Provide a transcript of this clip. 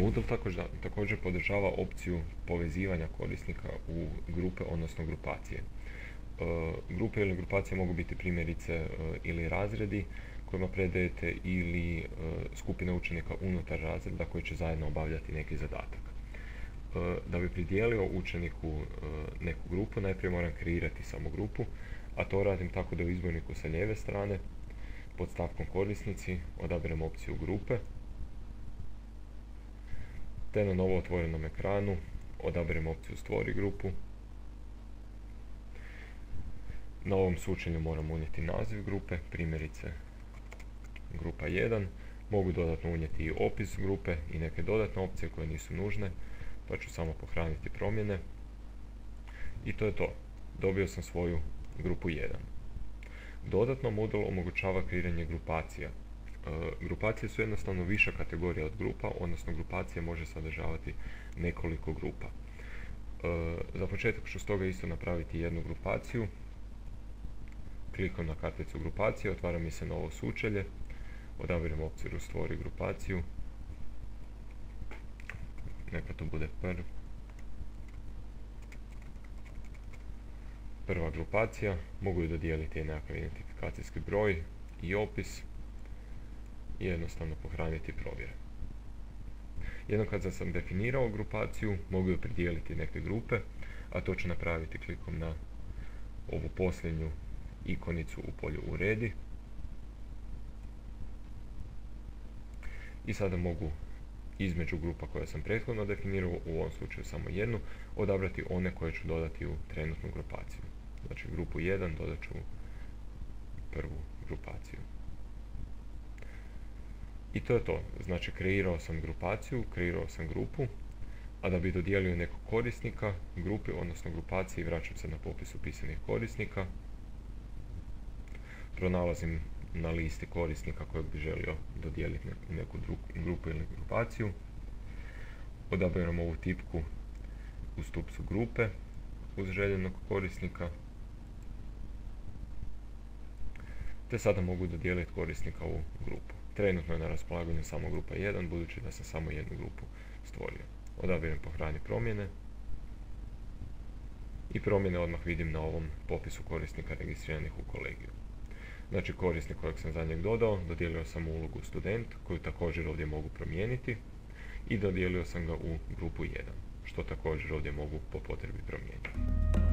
Moodle također podržava opciju povezivanja korisnika u grupe, odnosno grupacije. Grupe ili grupacije mogu biti primjerice ili razredi kojima predajete ili skupine učenika unutar razreda koji će zajedno obavljati neki zadatak. Da bi pridijelio učeniku neku grupu, najprije moram kreirati samu grupu, a to radim tako da u izborniku sa lijeve strane pod stavkom korisnici odaberem opciju grupe, te na novo otvorenom ekranu odaberem opciju stvori grupu. Na ovom sučelju moram unijeti naziv grupe, primjerice grupa 1. Mogu dodatno unijeti i opis grupe i neke dodatne opcije koje nisu nužne, pa ću samo pohraniti promjene. I to je to. Dobio sam svoju grupu 1. Dodatno Moodle omogućava kreiranje grupacija. Grupacije su jednostavno viša kategorija od grupa, odnosno grupacija može sadržavati nekoliko grupa. Za početak ću stoga isto napraviti jednu grupaciju. Klikom na karticu grupacije, otvara mi se novo sučelje, odaberem opciju stvori grupaciju, neka to bude prva grupacija, mogu ju dodijeliti nekakav identifikacijski broj i opis i jednostavno pohraniti provjere. Jednom kad sam definirao grupaciju, mogu ju pridijeliti neke grupe, a to ću napraviti klikom na ovu posljednju ikonicu u polju uredi. I sada mogu između grupa koje sam prethodno definirao, u ovom slučaju samo jednu, odabrati one koje ću dodati u trenutnu grupaciju. Znači grupu 1 dodat ću prvu grupaciju. I to je to. Znači kreirao sam grupaciju, kreirao sam grupu, a da bi dodijelio nekog korisnika grupi, odnosno grupaciji, vraćam se na popis upisanih korisnika. Pronalazim na listi korisnika kojeg bi želio dodijeliti neku grupu ili grupaciju. Odaberem ovu tipku u stupcu grupe uz željenog korisnika. Te sada mogu dodijeliti korisnika u grupu. Trenutno je na raspolaganju samo grupa 1, budući da sam samo jednu grupu stvorio. Odaberem pohrani promjene. I promjene odmah vidim na ovom popisu korisnika registriranih u kolegiju. Znači korisnik kojeg sam za njeg dodao, dodijelio sam ulogu student, koju također ovdje mogu promijeniti, i dodijelio sam ga u grupu 1, što također ovdje mogu po potrebi promijeniti.